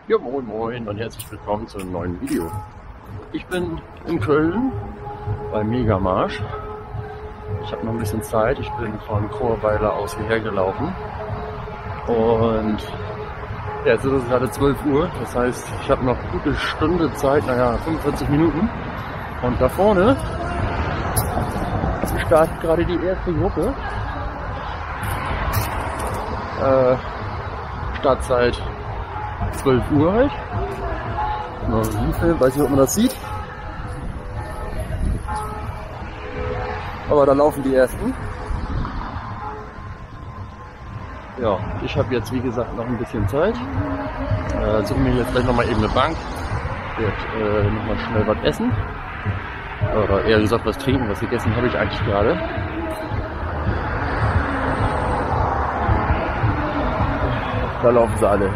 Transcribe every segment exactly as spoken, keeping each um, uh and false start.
Ja, moin moin und herzlich willkommen zu einem neuen Video. Ich bin in Köln bei Megamarsch. Ich habe noch ein bisschen Zeit. Ich bin von Chorweiler aus hierher gelaufen. Und ja, jetzt ist es gerade zwölf Uhr. Das heißt, ich habe noch eine gute Stunde Zeit, naja, fünfundvierzig Minuten. Und da vorne startet gerade die erste Gruppe. Äh, Startzeit zwölf Uhr halt. Noch ein Film, weiß nicht, ob man das sieht. Aber da laufen die ersten. Ja, ich habe jetzt wie gesagt noch ein bisschen Zeit. Äh, suche mir jetzt gleich nochmal eben eine Bank. Werde äh, nochmal schnell was essen. Oder eher gesagt was trinken. Was gegessen habe ich eigentlich gerade. Da laufen sie alle.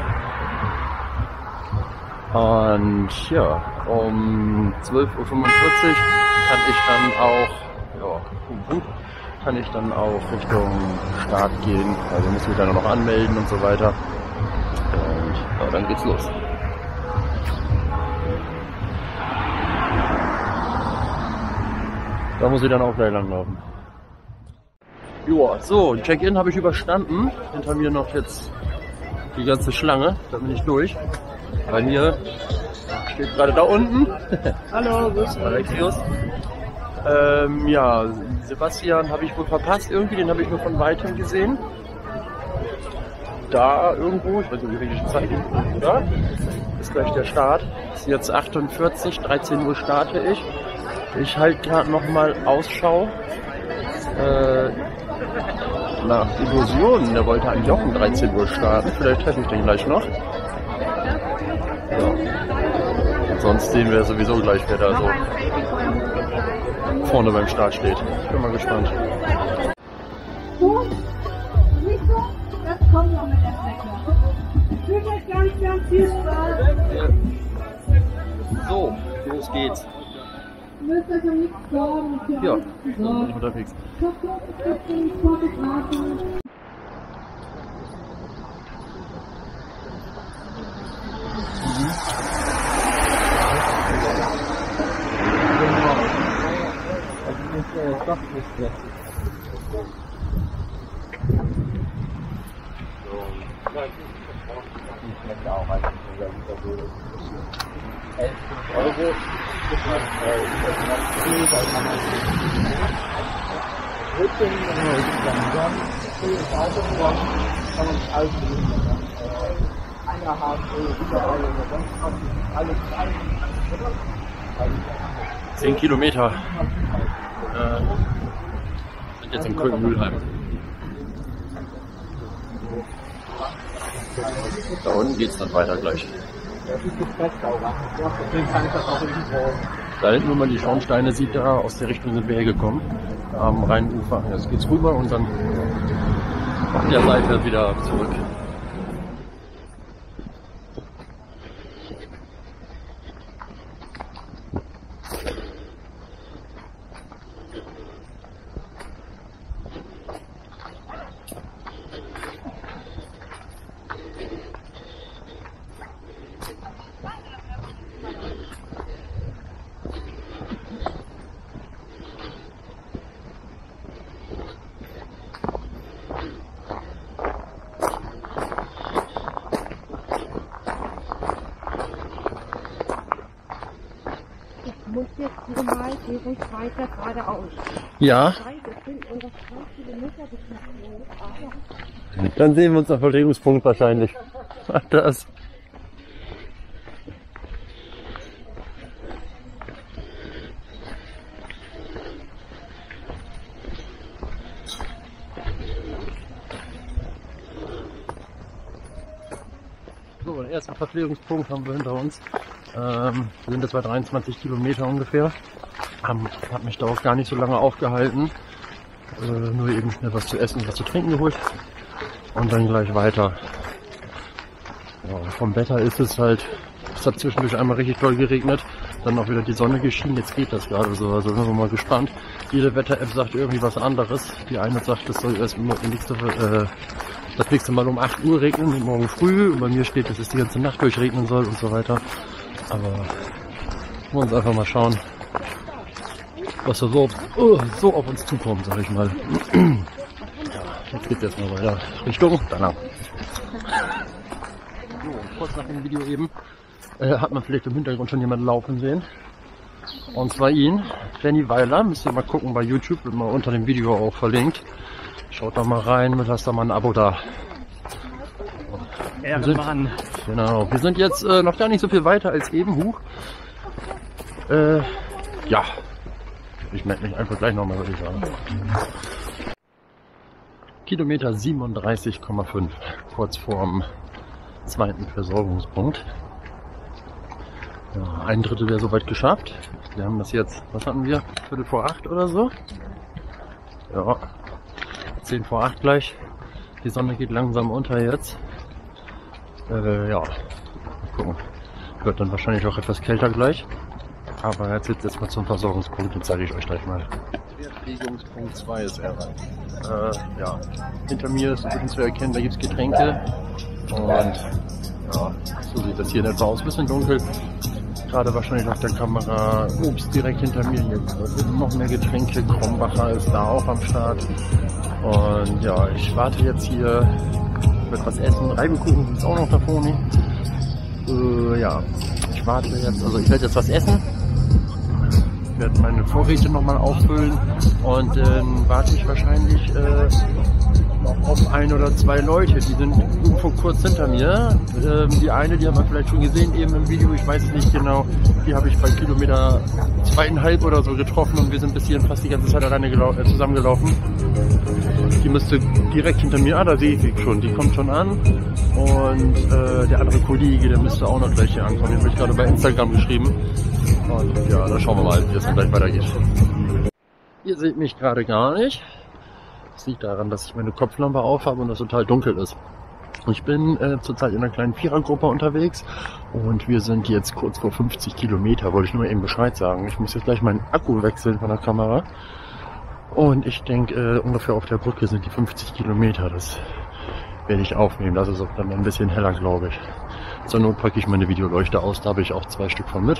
Und ja, um zwölf Uhr fünfundvierzig kann ich dann auch, ja, kann ich dann auch Richtung Start gehen. Also muss mich dann noch anmelden und so weiter. Und ja, dann geht's los. Da muss ich dann auch gleich langlaufen. Joa, so, Check-in habe ich überstanden. Hinter mir noch jetzt die ganze Schlange. Da bin ich durch. Bei mir steht gerade da unten. Hallo, grüß dich. Alexios. Ähm, ja, Sebastian habe ich wohl verpasst irgendwie, den habe ich nur von weitem gesehen. Da irgendwo, ich weiß nicht, wie welche Zeit ist, oder? Ist gleich der Start. Ist jetzt achtundvierzig, dreizehn Uhr starte ich. Ich halte gerade nochmal Ausschau äh, nach Illusionen. Der wollte eigentlich auch um dreizehn Uhr starten. Vielleicht treffe ich den gleich noch. Ja. Und sonst sehen wir sowieso gleich, wer da so vorne beim Start steht. Ich bin mal gespannt. So, nicht so, das kommt noch mit der Strecke. Ich wünsche euch ganz, ganz viel Spaß. So, los geht's. Ihr müsst euch um nichts sorgen. Ja, dann bin ich unterwegs. Euro. Zehn Kilometer äh, sind jetzt in Köln-Mülheim. Da unten geht's dann weiter gleich. Da hinten, wenn man die Schornsteine sieht, da aus der Richtung sind wir hergekommen. Am Rheinufer. Jetzt geht's rüber und dann auf der Seite wieder zurück. Ich muss jetzt hier mal diesen weiter geradeaus. Ja. Dann sehen wir uns am Verlegungspunkt wahrscheinlich. Das. So, den ersten Verpflegungspunkt haben wir hinter uns. Ähm, wir sind jetzt bei dreiundzwanzig Kilometer ungefähr. Haben, hat mich da auch gar nicht so lange aufgehalten. Äh, nur eben schnell was zu essen und was zu trinken geholt. Und dann gleich weiter. Ja, vom Wetter ist es halt, es hat zwischendurch einmal richtig doll geregnet. Dann auch wieder die Sonne geschienen. Jetzt geht das gerade so. Also sind wir mal gespannt. Jede Wetter-App sagt irgendwie was anderes. Die eine sagt, es soll erst nächste, äh, das nächste Mal um acht Uhr regnen und morgen früh. Und bei mir steht, dass es die ganze Nacht durchregnen soll und so weiter. Aber wir wollen uns einfach mal schauen, was da so, oh, so auf uns zukommt, sag ich mal. Ja, jetzt geht's erstmal weiter Richtung Danach. So, kurz nach dem Video eben äh, hat man vielleicht im Hintergrund schon jemanden laufen sehen. Und zwar ihn, Danny Weiler. Müsst ihr mal gucken bei YouTube, wird mal unter dem Video auch verlinkt. Schaut da mal rein, lasst da mal ein Abo da. Wir sind, genau, wir sind jetzt äh, noch gar nicht so viel weiter als eben. Huch. Äh, ja, ich melde mich einfach gleich nochmal, würde ich sagen. Kilometer siebenunddreißig Komma fünf, kurz vorm zweiten Versorgungspunkt. Ja, ein Drittel wäre soweit geschafft. Wir haben das jetzt, was hatten wir? Viertel vor acht oder so? Ja, zehn vor acht gleich. Die Sonne geht langsam unter jetzt. Äh, ja, mal gucken. Wird dann wahrscheinlich auch etwas kälter gleich. Aber jetzt jetzt erstmal zum Versorgungspunkt, den zeige ich euch gleich mal. Verpflegungspunkt zwei ist erreicht. Äh, ja, hinter mir ist ein bisschen zu erkennen, da gibt es Getränke. Und ja, so sieht das hier in etwa aus. Ein bisschen dunkel. Gerade wahrscheinlich auf der Kamera. Obst direkt hinter mir. Hier sind noch mehr Getränke. Krombacher ist da auch am Start. Und ja, ich warte jetzt hier mit was essen. Reibekuchen ist auch noch da vorne. Äh, ja, ich warte jetzt. Also ich werde jetzt was essen. Ich werde meine Vorräte nochmal auffüllen. Und dann warte ich wahrscheinlich äh, noch auf ein oder zwei Leute, die sind irgendwo kurz hinter mir. Ähm, die eine, die haben wir vielleicht schon gesehen eben im Video, ich weiß es nicht genau, die habe ich bei Kilometer zweieinhalb oder so getroffen und wir sind bis hierhin fast die ganze Zeit alleine äh, zusammengelaufen. Die müsste direkt hinter mir, ah, da sehe ich sie schon, die kommt schon an. Und äh, der andere Kollege, der müsste auch noch gleich hier ankommen, den habe ich gerade bei Instagram geschrieben. Und ja, da schauen wir mal, wie es dann gleich weitergeht. Ihr seht mich gerade gar nicht. Das liegt daran, dass ich meine Kopflampe aufhabe und es total dunkel ist. Ich bin äh, zurzeit in einer kleinen Vierergruppe unterwegs und wir sind jetzt kurz vor fünfzig Kilometer. Wollte ich nur mal eben Bescheid sagen. Ich muss jetzt gleich meinen Akku wechseln von der Kamera. Und ich denke, äh, ungefähr auf der Brücke sind die fünfzig Kilometer. Das werde ich aufnehmen. Das ist auch dann ein bisschen heller, glaube ich. Zur Not packe ich meine Videoleuchte aus. Da habe ich auch zwei Stück von mit.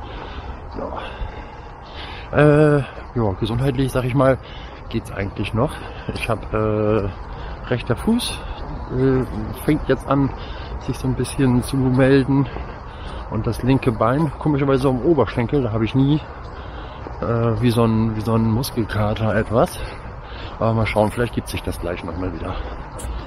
Ja, äh, ja gesundheitlich, sag ich mal, geht's eigentlich noch. Ich habe äh, rechter Fuß, äh, fängt jetzt an, sich so ein bisschen zu melden. Und das linke Bein, komischerweise am Oberschenkel, da habe ich nie äh, wie so ein wie so ein Muskelkater etwas. Aber mal schauen, vielleicht gibt sich das gleich nochmal wieder.